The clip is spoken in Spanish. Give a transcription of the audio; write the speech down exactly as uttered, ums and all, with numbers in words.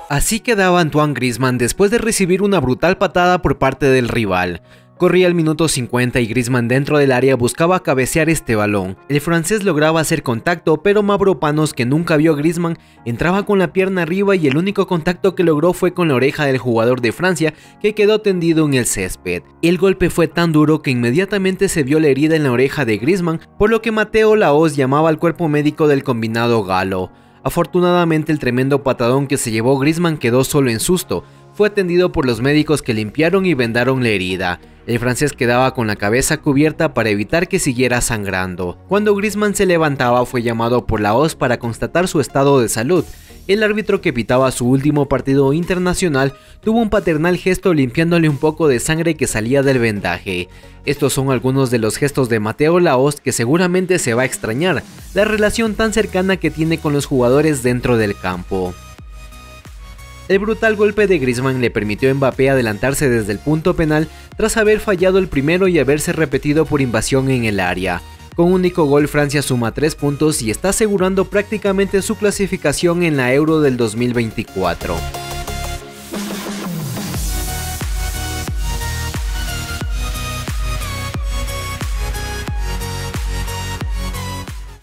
Así quedaba Antoine Griezmann después de recibir una brutal patada por parte del rival. Corría el minuto cincuenta y Griezmann dentro del área buscaba cabecear este balón. El francés lograba hacer contacto, pero Mavropanos, que nunca vio a Griezmann, entraba con la pierna arriba y el único contacto que logró fue con la oreja del jugador de Francia, que quedó tendido en el césped. El golpe fue tan duro que inmediatamente se vio la herida en la oreja de Griezmann, por lo que Mateo Lahoz llamaba al cuerpo médico del combinado galo. Afortunadamente el tremendo patadón que se llevó Griezmann quedó solo en susto. Fue atendido por los médicos que limpiaron y vendaron la herida. El francés quedaba con la cabeza cubierta para evitar que siguiera sangrando. Cuando Griezmann se levantaba fue llamado por Lahoz para constatar su estado de salud. El árbitro que pitaba su último partido internacional tuvo un paternal gesto limpiándole un poco de sangre que salía del vendaje. Estos son algunos de los gestos de Mateo Lahoz que seguramente se va a extrañar, la relación tan cercana que tiene con los jugadores dentro del campo. El brutal golpe de Griezmann le permitió a Mbappé adelantarse desde el punto penal tras haber fallado el primero y haberse repetido por invasión en el área. Con un único gol Francia suma tres puntos y está asegurando prácticamente su clasificación en la Euro del dos mil veinticuatro.